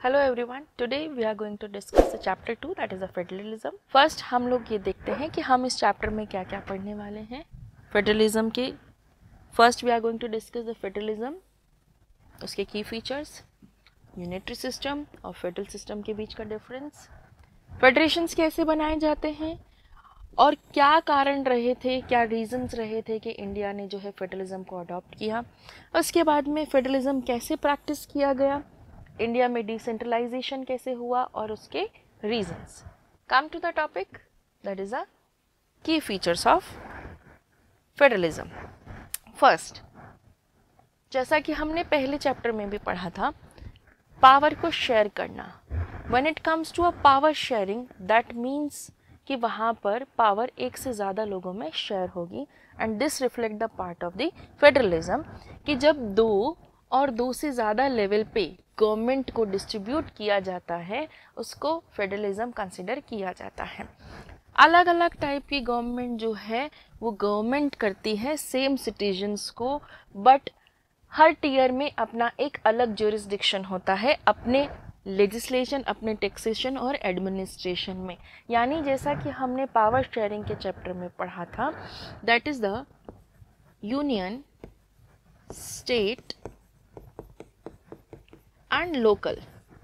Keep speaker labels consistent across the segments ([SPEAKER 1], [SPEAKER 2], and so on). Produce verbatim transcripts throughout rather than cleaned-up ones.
[SPEAKER 1] Hello everyone, today we are going to discuss the chapter two, that is a federalism. First हम लोग ये देखते हैं कि हम इस चैप्टर में क्या क्या पढ़ने वाले हैं फेडरलिज्म के. First we are going to discuss the federalism, उसके की फीचर्स, यूनिटरी सिस्टम और फेडरल सिस्टम के बीच का डिफरेंस, फेडरेशंस कैसे बनाए जाते हैं और क्या कारण रहे थे, क्या रीजंस रहे थे कि इंडिया ने जो है फेडरलिज्म को अडॉप्ट किया. उसके बाद में फेडरलिज्म कैसे प्रैक्टिस किया गया, इंडिया में डिसेंट्रलाइजेशन कैसे हुआ और उसके reasons. Come to the topic, that is a key features of federalism. First, जैसा कि हमने पहले चैप्टर में भी पढ़ा था, पावर को शेयर करना. When it comes to a power sharing, that means कि वहाँ पर पावर एक से ज़्यादा लोगों में शेयर होगी. And this reflect the part of the federalism कि जब दो और दो से ज़्यादा लेवल पे गवर्नमेंट को डिस्ट्रीब्यूट किया जाता है, उसको फेडरलिज्म कंसिडर किया जाता है. अलग अलग टाइप की गवर्नमेंट जो है वो गवर्नमेंट करती है सेम सिटीजन्स को, बट हर टीयर में अपना एक अलग ज्यूरिसडिक्शन होता है अपने लेजिस्लेशन, अपने टैक्सेशन और एडमिनिस्ट्रेशन में. यानी जैसा कि हमने पावर शेयरिंग के चैप्टर में पढ़ा था, that is the union, state and local.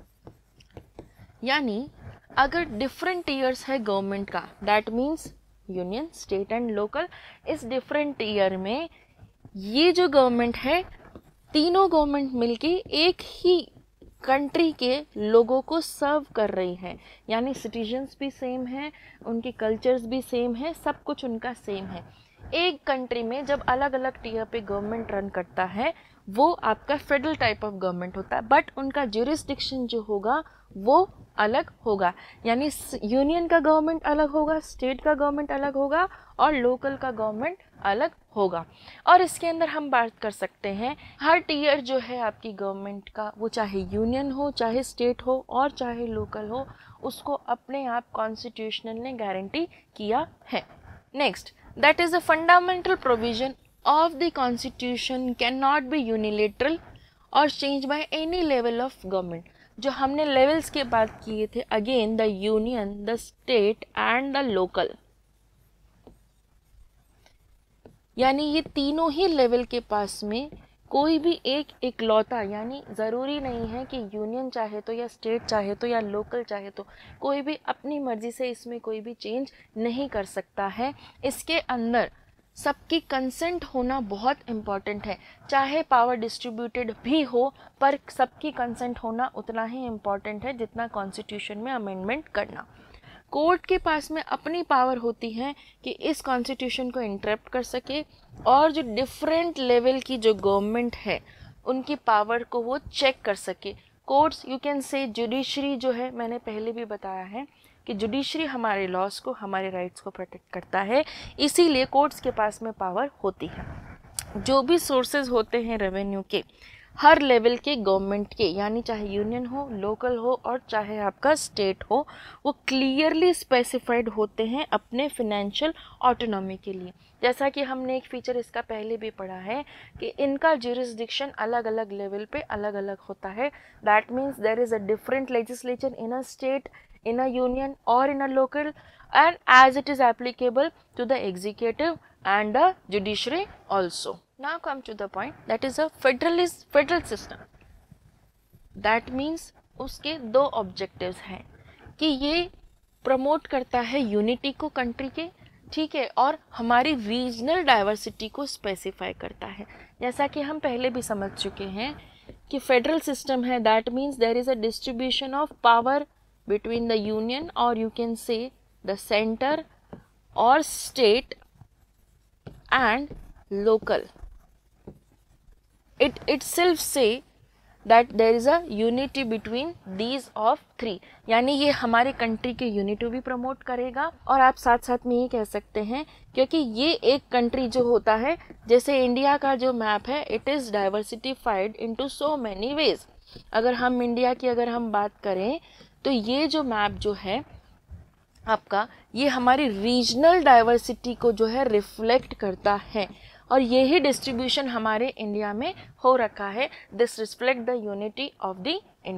[SPEAKER 1] यानी अगर डिफरेंट ईयर्स है गवर्नमेंट का, that means union, state and local, इस डिफरेंट ईयर में ये जो गवर्नमेंट है, तीनों गवर्नमेंट मिलके एक ही कंट्री के लोगों को सर्व कर रही है. यानी सिटीजन्स भी सेम है, उनके कल्चर्स भी सेम है, सब कुछ उनका सेम है. एक कंट्री में जब अलग अलग टीयर पे गवर्नमेंट रन करता है, वो आपका फेडरल टाइप ऑफ गवर्नमेंट होता है, बट उनका ज्यूरिसडिक्शन जो होगा वो अलग होगा. यानी यूनियन का गवर्नमेंट अलग होगा, स्टेट का गवर्नमेंट अलग होगा और लोकल का गवर्नमेंट अलग होगा. और इसके अंदर हम बात कर सकते हैं, हर टीयर जो है आपकी गवर्नमेंट का, वो चाहे यूनियन हो, चाहे स्टेट हो और चाहे लोकल हो, उसको अपने आप कॉन्स्टिट्यूशनल ने गारंटी किया है. Next, that is a fundamental provision of the constitution cannot be unilateral or changed by any level of government. जो हमने लेवल्स के बात किए थे, again the union, the state and the local, यानी ये तीनों ही लेवल के पास में कोई भी एक इकलौता, यानी ज़रूरी नहीं है कि यूनियन चाहे तो या स्टेट चाहे तो या लोकल चाहे तो, कोई भी अपनी मर्ज़ी से इसमें कोई भी चेंज नहीं कर सकता है. इसके अंदर सबकी कंसेंट होना बहुत इम्पॉर्टेंट है. चाहे पावर डिस्ट्रीब्यूटेड भी हो, पर सबकी कंसेंट होना उतना ही इम्पॉर्टेंट है जितना कॉन्स्टिट्यूशन में अमेंडमेंट करना. कोर्ट के पास में अपनी पावर होती है कि इस कॉन्स्टिट्यूशन को इंटरप्ट कर सके, और जो डिफरेंट लेवल की जो गवर्नमेंट है उनकी पावर को वो चेक कर सके. Courts, you can say judiciary जो है, मैंने पहले भी बताया है कि जुडिशरी हमारे लॉस को, हमारे राइट्स को प्रोटेक्ट करता है, इसीलिए कोर्ट्स के पास में पावर होती है. जो भी सोर्सेज होते हैं रेवेन्यू के, हर लेवल के गवर्नमेंट के, यानी चाहे यूनियन हो, लोकल हो और चाहे आपका स्टेट हो, वो क्लियरली स्पेसिफाइड होते हैं अपने फिनेंशियल ऑटोनॉमी के लिए. जैसा कि हमने एक फीचर इसका पहले भी पढ़ा है कि इनका ज्यूरिसडिक्शन अलग अलग लेवल पे अलग अलग होता है. That means there is a different legislature in a state, in a union or in a local, and as it is applicable to the executive and the judiciary also. Now come to the point, that is a federalist federal system. That means उसके दो objectives हैं कि ये promote करता है unity को country के, ठीक है, और हमारी रीजनल डाइवर्सिटी को स्पेसिफाई करता है. जैसा कि हम पहले भी समझ चुके हैं कि फेडरल सिस्टम है, that means there is a distribution of power between the union, or you can say the center or state and local. It itself say that there is a unity between these of three. यानी ये हमारे country के unity भी promote करेगा, और आप साथ साथ में ये कह सकते हैं क्योंकि ये एक कंट्री जो होता है, जैसे इंडिया का जो मैप है, it is diversified into so many ways. अगर हम इंडिया की अगर हम बात करें तो ये जो मैप जो है आपका, ये हमारी रीजनल डाइवर्सिटी को जो है रिफ्लेक्ट करता है, और यही डिस्ट्रीब्यूशन हमारे इंडिया में हो रखा है. This reflect the unity of the India.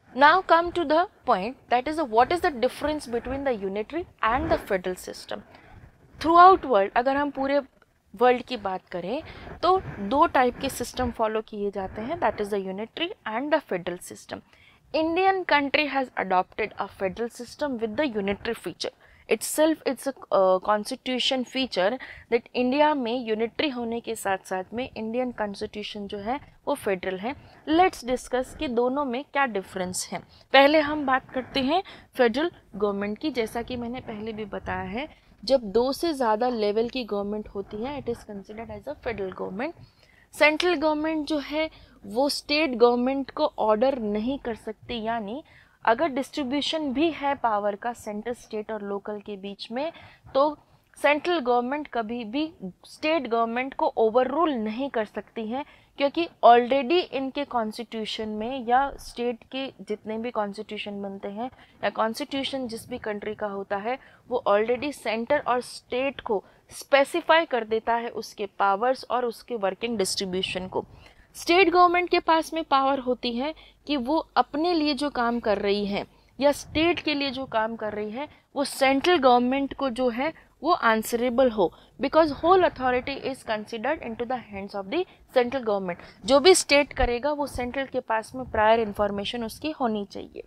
[SPEAKER 1] Now come to the point, that is the, what is the difference between the unitary and the federal system. Throughout world, अगर हम पूरे वर्ल्ड की बात करें तो दो टाइप के सिस्टम फॉलो किए जाते हैं, that is the unitary and the federal system. Indian country has adopted a federal system with the unitary feature. itself it's a constitution feature that India में यूनिटरी होने के साथ साथ में इंडियन कॉन्स्टिट्यूशन जो है वो फेडरल है. लेट्स डिस्कस कि दोनों में क्या डिफरेंस है. पहले हम बात करते हैं फेडरल गवर्नमेंट की. जैसा कि मैंने पहले भी बताया है, जब दो से ज़्यादा लेवल की गवर्नमेंट होती है it is considered as a federal government. Central government जो है वो स्टेट गवर्नमेंट को ऑर्डर नहीं कर सकती, यानी अगर डिस्ट्रीब्यूशन भी है पावर का सेंटर स्टेट और लोकल के बीच में तो सेंट्रल गवर्नमेंट कभी भी स्टेट गवर्नमेंट को ओवर रूल नहीं कर सकती है, क्योंकि ऑलरेडी इनके कॉन्स्टिट्यूशन में या स्टेट के जितने भी कॉन्स्टिट्यूशन बनते हैं या कॉन्स्टिट्यूशन जिस भी कंट्री का होता है वो ऑलरेडी सेंटर और स्टेट को स्पेसिफाई कर देता है उसके पावर्स और उसके वर्किंग डिस्ट्रीब्यूशन को. स्टेट गवर्नमेंट के पास में पावर होती है कि वो अपने लिए जो काम कर रही है या स्टेट के लिए जो काम कर रही है वो सेंट्रल गवर्नमेंट को जो है वो आंसरेबल हो, because whole authority is considered into the hands of the central government. जो भी स्टेट करेगा वो सेंट्रल के पास में प्रायर इंफॉर्मेशन उसकी होनी चाहिए.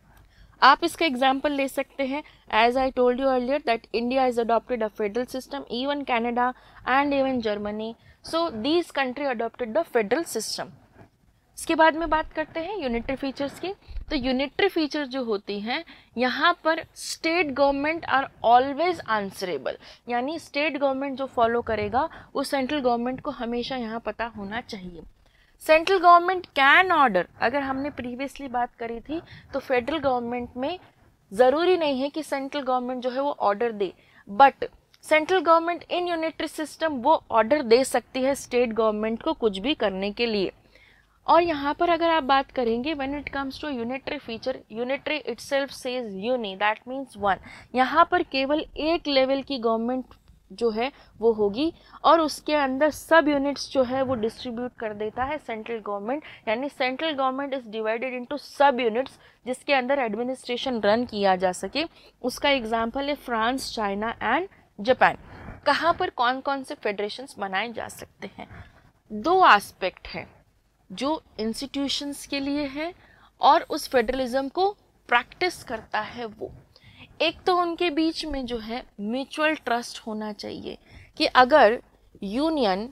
[SPEAKER 1] आप इसका एग्जाम्पल ले सकते हैं. As I told you earlier that India is adopted a federal system, even Canada and even Germany. So these country adopted the federal system. इसके बाद में बात करते हैं यूनिटरी फीचर्स की. तो यूनिटरी फीचर जो होती हैं यहाँ पर state government are always answerable, यानी स्टेट गवर्नमेंट जो फॉलो करेगा वो सेंट्रल गवर्नमेंट को हमेशा यहाँ पता होना चाहिए. सेंट्रल गवर्नमेंट कैन ऑर्डर, अगर हमने प्रीवियसली बात करी थी तो फेडरल गवर्नमेंट में ज़रूरी नहीं है कि सेंट्रल गवर्नमेंट जो है वो ऑर्डर दे, but central government in unitary system वो ऑर्डर दे सकती है स्टेट गवर्नमेंट को कुछ भी करने के लिए. और यहाँ पर अगर आप बात करेंगे when it comes to unitary feature, unitary itself says uni, that means one. यहाँ पर केवल एक लेवल की गवर्नमेंट जो है वो होगी और उसके अंदर सब यूनिट्स जो है वो डिस्ट्रीब्यूट कर देता है सेंट्रल गवर्नमेंट, यानी central government is divided into sub units जिसके अंदर एडमिनिस्ट्रेशन रन किया जा सके. उसका एग्जांपल है फ्रांस, चाइना एंड जापान. कहाँ पर कौन कौन से फेडरेशंस बनाए जा सकते हैं? दो एस्पेक्ट हैं जो इंस्टीट्यूशंस के लिए है और उस फेडरलिज्म को प्रैक्टिस करता है वो. एक तो उनके बीच में जो है म्यूचुअल ट्रस्ट होना चाहिए कि अगर यूनियन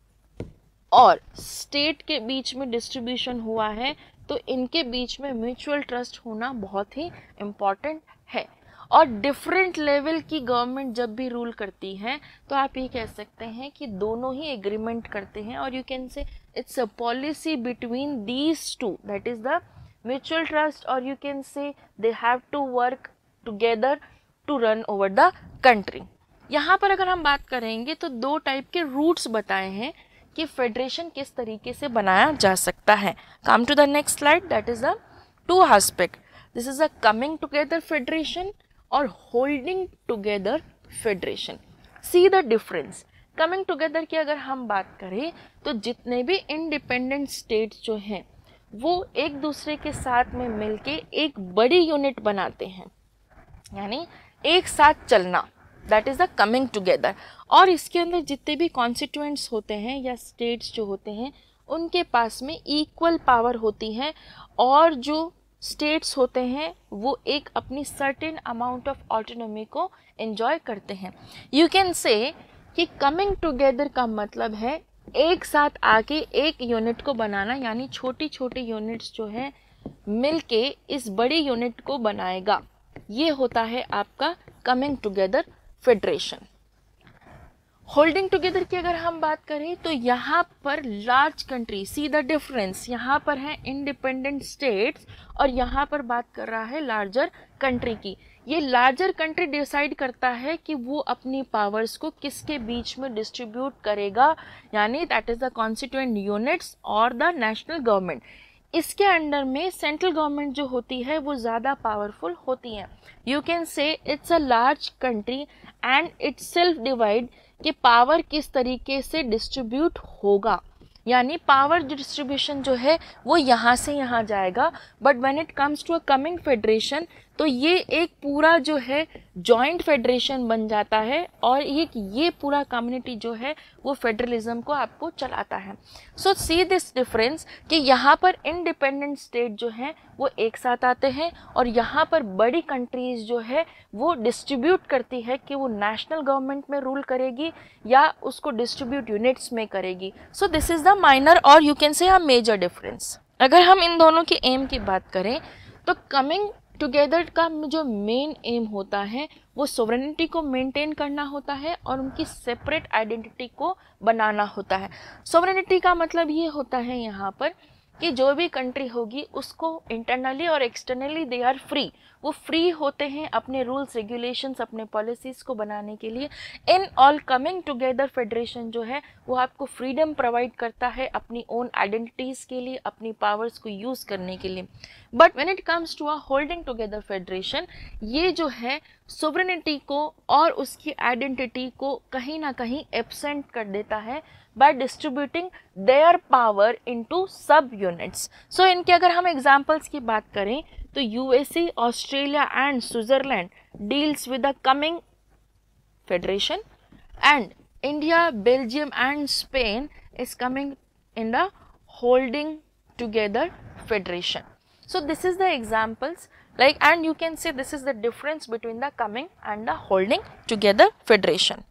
[SPEAKER 1] और स्टेट के बीच में डिस्ट्रीब्यूशन हुआ है तो इनके बीच में म्यूचुअल ट्रस्ट होना बहुत ही इम्पॉर्टेंट है. और डिफरेंट लेवल की गवर्नमेंट जब भी रूल करती है तो आप ये कह सकते हैं कि दोनों ही एग्रीमेंट करते हैं और you can say it's a policy between these two, that is the mutual trust, और you can say they have to work together to run over the country. यहाँ पर अगर हम बात करेंगे तो दो टाइप के रूट्स बताए हैं कि फेडरेशन किस तरीके से बनाया जा सकता है. Come to the next slide, that is the two aspect. This is a coming together federation और holding together federation. See the difference. Coming together की अगर हम बात करें तो जितने भी इंडिपेंडेंट स्टेट्स जो हैं वो एक दूसरे के साथ में मिलके एक बड़ी यूनिट बनाते हैं, यानी एक साथ चलना, that is the coming together. और इसके अंदर जितने भी कॉन्स्टिट्यूएंट्स होते हैं या स्टेट्स जो होते हैं उनके पास में इक्वल पावर होती है और जो स्टेट्स होते हैं वो एक अपनी सर्टेन अमाउंट ऑफ ऑटोनॉमी को एंजॉय करते हैं. यू कैन से कि कमिंग टुगेदर का मतलब है एक साथ आके एक यूनिट को बनाना, यानी छोटी छोटी यूनिट्स जो है मिलके इस बड़ी यूनिट को बनाएगा. ये होता है आपका coming together federation. Holding together की अगर हम बात करें तो यहाँ पर large country, see the difference, यहाँ पर है इंडिपेंडेंट स्टेट्स और यहाँ पर बात कर रहा है लार्जर कंट्री की. ये लार्जर कंट्री डिसाइड करता है कि वो अपनी पावर्स को किसके बीच में डिस्ट्रीब्यूट करेगा, यानी that is the constituent units और द नेशनल गवर्नमेंट. इसके अंडर में सेंट्रल गवर्नमेंट जो होती है वो ज़्यादा पावरफुल होती है. You can say it's a large country and it's self divide कि पावर किस तरीके से डिस्ट्रीब्यूट होगा. यानी पावर डिस्ट्रीब्यूशन जो है वो यहाँ से यहाँ जाएगा। But when it comes to a coming federation तो ये एक पूरा जो है जॉइंट फेडरेशन बन जाता है और एक ये पूरा कम्युनिटी जो है वो फेडरलिज्म को आपको चलाता है। सो सी दिस डिफरेंस कि यहाँ पर इंडिपेंडेंट स्टेट जो हैं वो एक साथ आते हैं और यहाँ पर बड़ी कंट्रीज जो है वो डिस्ट्रीब्यूट करती है कि वो नेशनल गवर्नमेंट में रूल करेगी या उसको डिस्ट्रीब्यूट यूनिट्स में करेगी। So this is the minor और you can say a major difference. अगर हम इन दोनों के एम की बात करें तो कमिंग टुगेदर का जो मेन एम होता है वो सोवरेनिटी को मेंटेन करना होता है और उनकी सेपरेट आइडेंटिटी को बनाना होता है। सोवरेनिटी का मतलब ये होता है यहाँ पर कि जो भी कंट्री होगी उसको इंटरनली और एक्सटर्नली दे आर फ्री, वो फ्री होते हैं अपने रूल्स रेगुलेशंस अपने पॉलिसीज को बनाने के लिए। In all coming together federation जो है वो आपको फ्रीडम प्रोवाइड करता है अपनी ओन आइडेंटिटीज़ के लिए, अपनी पावर्स को यूज़ करने के लिए। But when it comes to a holding together federation ये जो है सोवरेनिटी को और उसकी आइडेंटिटी को कहीं ना कहीं एब्सेंट कर देता है by distributing their power into sub units। so इनके अगर हम एग्जाम्पल्स की बात करें तो USA, Australia and Switzerland deals with the coming federation and India, Belgium and Spain is coming in the holding together federation। so this is the examples like, and you can say this is the difference between the coming and the holding together federation।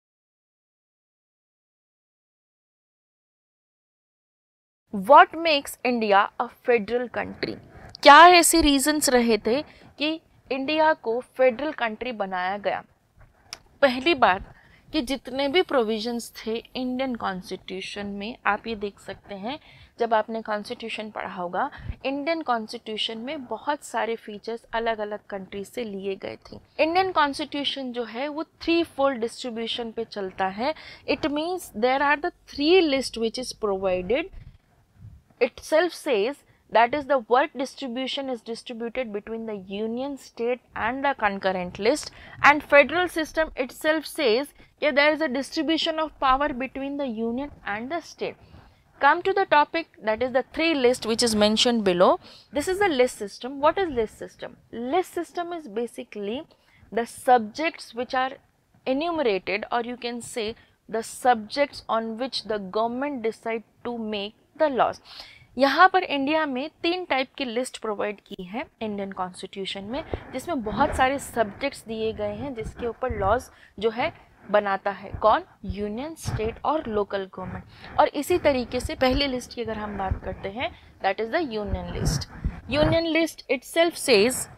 [SPEAKER 1] What makes India a federal country? क्या ऐसे reasons रहे थे कि India को federal country बनाया गया? पहली बात कि जितने भी प्रोविजंस थे इंडियन कॉन्स्टिट्यूशन में, आप ये देख सकते हैं जब आपने कॉन्स्टिट्यूशन पढ़ा होगा, इंडियन कॉन्स्टिट्यूशन में बहुत सारे फीचर्स अलग अलग कंट्री से लिए गए थे। इंडियन कॉन्स्टिट्यूशन जो है वो थ्री फोल्ड डिस्ट्रीब्यूशन पे चलता है। It means there are the three list which is provided. Itself says that is the work distribution is distributed between the union, state and the concurrent list, and federal system itself says that there is a distribution of power between the union and the state। Come to the topic, that is the three list which is mentioned below. This is the list system. What is list system? List system is basically the subjects which are enumerated, or you can say the subjects on which the government decide to make the laws. यहाँ पर India में तीन type की list provide की है Indian constitution में, जिसमें बहुत सारे सब्जेक्ट्स दिए गए हैं जिसके ऊपर लॉज जो है बनाता है कौन? यूनियन, स्टेट और लोकल गवर्नमेंट। और इसी तरीके से पहली लिस्ट की अगर हम बात करते हैं that is the union list. Union list itself says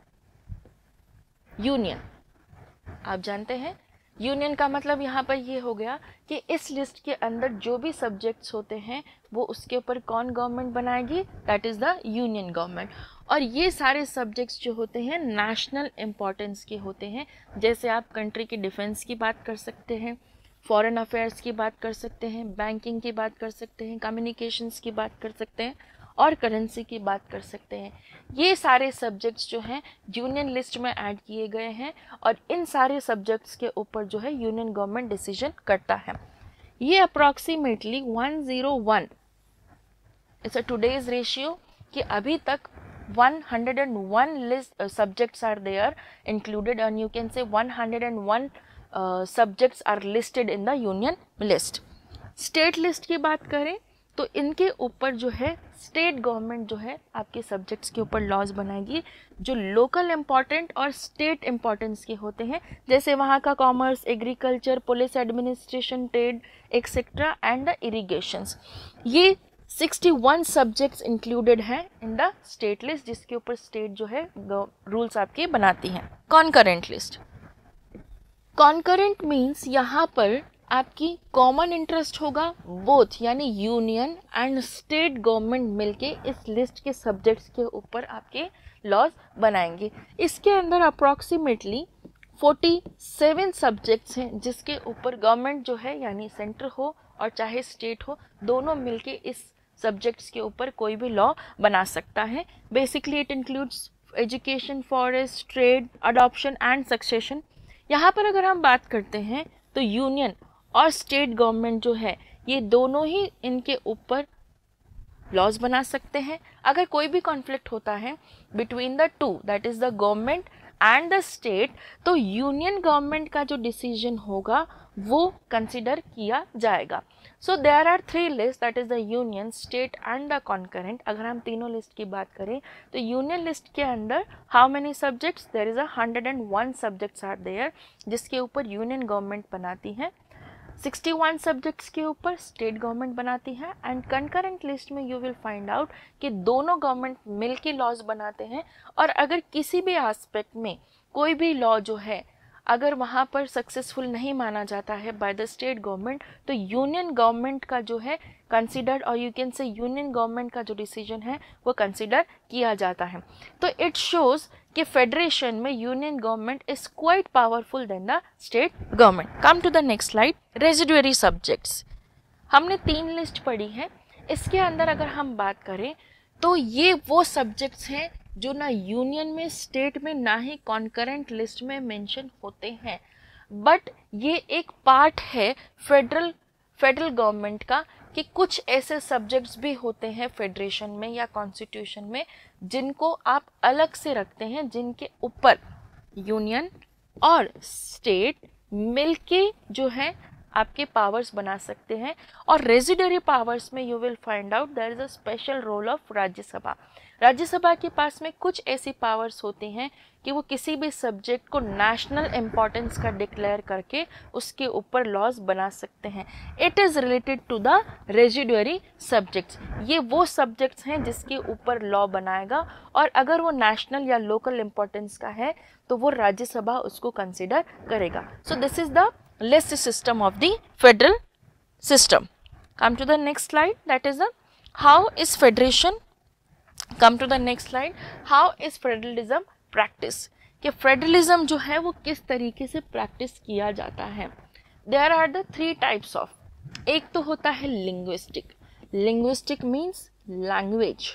[SPEAKER 1] union. आप जानते हैं यूनियन का मतलब यहाँ पर ये हो गया कि इस लिस्ट के अंदर जो भी सब्जेक्ट्स होते हैं वो उसके ऊपर कौन गवर्नमेंट बनाएगी? That is the union government. और ये सारे सब्जेक्ट्स जो होते हैं नेशनल इम्पॉर्टेंस के होते हैं। जैसे आप कंट्री की डिफेंस की बात कर सकते हैं, फॉरेन अफेयर्स की बात कर सकते हैं, बैंकिंग की बात कर सकते हैं, कम्युनिकेशंस की बात कर सकते हैं और करेंसी की बात कर सकते हैं। ये सारे सब्जेक्ट्स जो हैं यूनियन लिस्ट में ऐड किए गए हैं और इन सारे सब्जेक्ट्स के ऊपर जो है यूनियन गवर्नमेंट डिसीजन करता है। ये approximately one zero one it's a today's ratio कि अभी तक one hundred one list uh, subjects are there included, and you can say one hundred one uh, subjects are listed in the union list। State list की बात करें तो इनके ऊपर जो है स्टेट गवर्नमेंट जो है आपके सब्जेक्ट्स के ऊपर लॉज बनाएगी जो लोकल इम्पॉर्टेंट और स्टेट इम्पॉर्टेंस के होते हैं, जैसे वहाँ का commerce, agriculture, police administration, trade etcetera and the irrigations. ये इकसठ सब्जेक्ट्स इंक्लूडेड हैं इन द स्टेट लिस्ट, जिसके ऊपर स्टेट जो है रूल्स आपके बनाती हैं। Concurrent list. कॉन्करेंट मीन्स यहाँ पर आपकी कॉमन इंटरेस्ट होगा, बोथ यानी यूनियन एंड स्टेट गवर्नमेंट मिलके इस लिस्ट के सब्जेक्ट्स के ऊपर आपके लॉज बनाएंगे। इसके अंदर अप्रॉक्सीमेटली सैंतालीस सब्जेक्ट्स हैं जिसके ऊपर गवर्नमेंट जो है यानी सेंटर हो और चाहे स्टेट हो, दोनों मिलके इस सब्जेक्ट्स के ऊपर कोई भी लॉ बना सकता है। Basically it includes education, forest, trade, adoption and succession. यहाँ पर अगर हम बात करते हैं तो यूनियन और स्टेट गवर्नमेंट जो है ये दोनों ही इनके ऊपर लॉज बना सकते हैं। अगर कोई भी कॉन्फ्लिक्ट होता है between the two, that is the government and the state, तो यूनियन गवर्नमेंट का जो डिसीजन होगा वो कंसिडर किया जाएगा। So there are three list, that is the union, state and the concurrent. अगर हम तीनों लिस्ट की बात करें तो यूनियन लिस्ट के अंदर how many subjects, there is a hundred and one subjects are there जिसके ऊपर यूनियन गवर्नमेंट बनाती है, सिक्सटी वन सब्जेक्ट्स के ऊपर स्टेट गवर्नमेंट बनाती है। एंड कंकरेंट लिस्ट में यू विल फाइंड आउट कि दोनों गवर्नमेंट मिलके लॉज बनाते हैं, और अगर किसी भी एस्पेक्ट में कोई भी लॉ जो है अगर वहाँ पर सक्सेसफुल नहीं माना जाता है बाय द स्टेट गवर्नमेंट, तो यूनियन गवर्नमेंट का जो है कंसिडर्ड, और you can say union government का जो डिसीजन है वो कंसिडर किया जाता है। तो इट शोज कि फेडरेशन में union government is quite powerful then the state government. Come to the next slide, residuary subjects. हमने तीन लिस्ट पढ़ी है, इसके अंदर अगर हम बात करें तो ये वो सब्जेक्ट्स हैं जो ना यूनियन में, स्टेट में, ना ही कॉन्करेंट लिस्ट में मेंशन होते हैं, बट ये एक पार्ट है फेडरल फेडरल गवर्नमेंट का कि कुछ ऐसे सब्जेक्ट्स भी होते हैं फेडरेशन में या कॉन्स्टिट्यूशन में जिनको आप अलग से रखते हैं, जिनके ऊपर यूनियन और स्टेट मिलके जो है आपके पावर्स बना सकते हैं। और रेजिडरी पावर्स में you will find out there is a special role of Rajya Sabha. Rajya Sabha के पास में कुछ ऐसी पावर्स होती हैं कि वो किसी भी सब्जेक्ट को नेशनल इम्पोर्टेंस का डिक्लेयर करके उसके ऊपर लॉज बना सकते हैं। It is related to the residuary subjects. ये वो सब्जेक्ट्स हैं जिसके ऊपर लॉ बनाएगा, और अगर वो नेशनल या लोकल इम्पोर्टेंस का है तो वो राज्यसभा उसको कंसिडर करेगा। So this is the list system of the federal system. Come to the next slide, that is the how is federation. Come to the next slide, how is federalism practice, कि federalism जो है वो किस तरीके से practice किया जाता है। There are the three types of, एक तो होता है linguistic. Linguistic means language.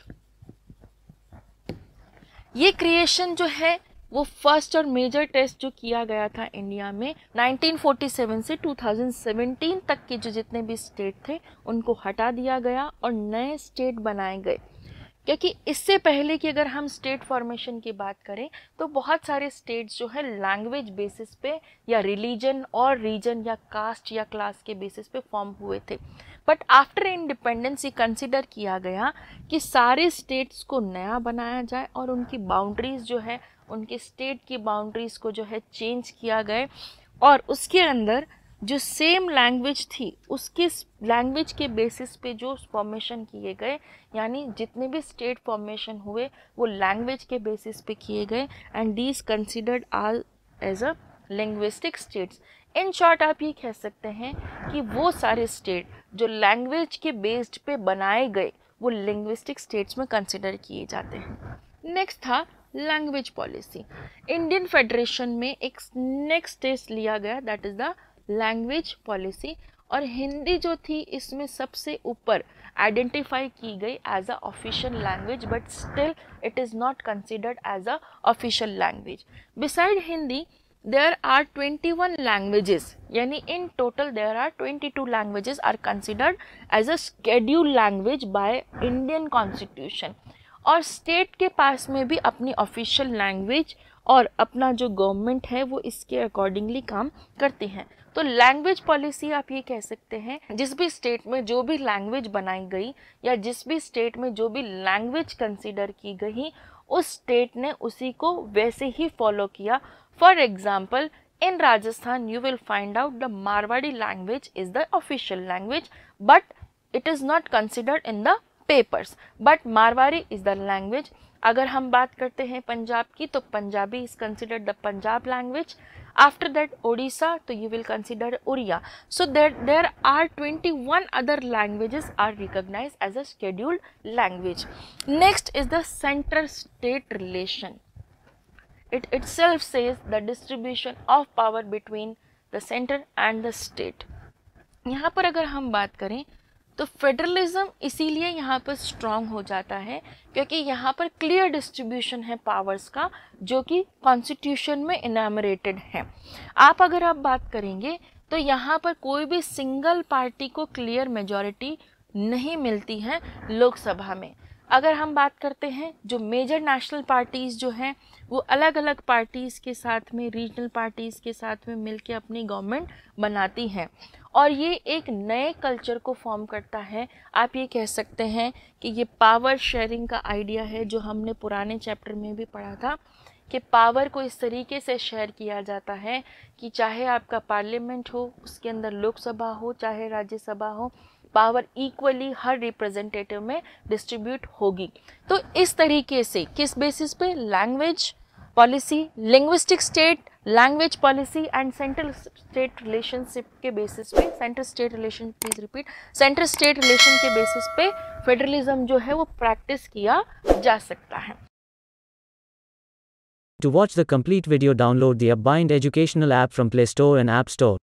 [SPEAKER 1] ये क्रिएशन जो है वो फर्स्ट और मेजर टेस्ट जो किया गया था इंडिया में नाइनटीन फोर्टी सेवन से टू थाउजेंड सेवेंटीन तक के जो जितने भी स्टेट थे उनको हटा दिया गया और नए स्टेट बनाए गए। क्योंकि इससे पहले कि अगर हम स्टेट फॉर्मेशन की बात करें तो बहुत सारे स्टेट्स जो है लैंग्वेज बेसिस पे या रिलीजन और रीजन या कास्ट या क्लास के बेसिस पे फॉर्म हुए थे। बट आफ्टर इंडिपेंडेंस ये कंसिडर किया गया कि सारे स्टेट्स को नया बनाया जाए और उनकी बाउंड्रीज जो है, उनके स्टेट की बाउंड्रीज को जो है चेंज किया गया, और उसके अंदर जो सेम लैंग्वेज थी उसके लैंग्वेज के बेसिस पे जो फॉर्मेशन किए गए, यानी जितने भी स्टेट फॉर्मेशन हुए वो लैंग्वेज के बेसिस पे किए गए, and these considered all as a linguistic states. In short आप ये कह सकते हैं कि वो सारे स्टेट जो लैंग्वेज के बेस्ड पे बनाए गए वो लिंग्विस्टिक स्टेट्स में कंसिडर किए जाते हैं। नेक्स्ट था लैंग्वेज पॉलिसी। इंडियन फेडरेशन में एक नेक्स्ट टेस्ट लिया गया, that is the language policy, और हिंदी जो थी इसमें सबसे ऊपर आइडेंटिफाई की गई as a official language, but still it is not considered as a official language. Beside Hindi there are twenty-one languages, यानी in total there are twenty-two languages are considered as a scheduled language by Indian Constitution। और state के पास में भी अपनी official language और अपना जो गवर्नमेंट है वो इसके अकॉर्डिंगली काम करती हैं। तो लैंग्वेज पॉलिसी आप ये कह सकते हैं जिस भी स्टेट में जो भी लैंग्वेज बनाई गई या जिस भी स्टेट में जो भी लैंग्वेज कंसीडर की गई उस स्टेट ने उसी को वैसे ही फॉलो किया। For example in Rajasthan you will find out the Marwadi language is the official language, but it is not considered in the papers, but Marwari is the language। अगर हम बात करते हैं पंजाब की तो Punjabi is considered the Punjab language। After that Odisha तो you will consider Oriya। So there there are twenty-one other languages are recognized as a scheduled language। Next is the center-state relation। It itself says the distribution of power between the center and the state। यहाँ पर अगर हम बात करें तो federalism इसीलिए यहाँ पर स्ट्रॉन्ग हो जाता है क्योंकि यहाँ पर क्लियर डिस्ट्रीब्यूशन है पावर्स का जो कि कॉन्स्टिट्यूशन में इनैमरेटेड है। आप अगर आप बात करेंगे तो यहाँ पर कोई भी सिंगल पार्टी को क्लियर मेजॉरिटी नहीं मिलती है लोकसभा में। अगर हम बात करते हैं जो मेजर नेशनल पार्टीज़ जो हैं वो अलग अलग पार्टीज़ के साथ में, रीजनल पार्टीज़ के साथ में मिलके अपनी गवर्नमेंट बनाती हैं और ये एक नए कल्चर को फॉर्म करता है। आप ये कह सकते हैं कि ये पावर शेयरिंग का आइडिया है जो हमने पुराने चैप्टर में भी पढ़ा था कि पावर को इस तरीके से शेयर किया जाता है कि चाहे आपका पार्लियामेंट हो, उसके अंदर लोकसभा हो, चाहे राज्यसभा हो, पावर इक्वली हर रिप्रेजेंटेटिव में डिस्ट्रीब्यूट होगी। तो इस तरीके से किस बेसिस पे? Language policy, linguistic state, language policy and central state relationship के बेसिस पे, central state relation please repeat central state relation के बेसिस पे फेडरलिज्म जो है वो प्रैक्टिस किया जा सकता है।
[SPEAKER 2] To watch the complete video, download the UpBind educational app from Play Store and App Store.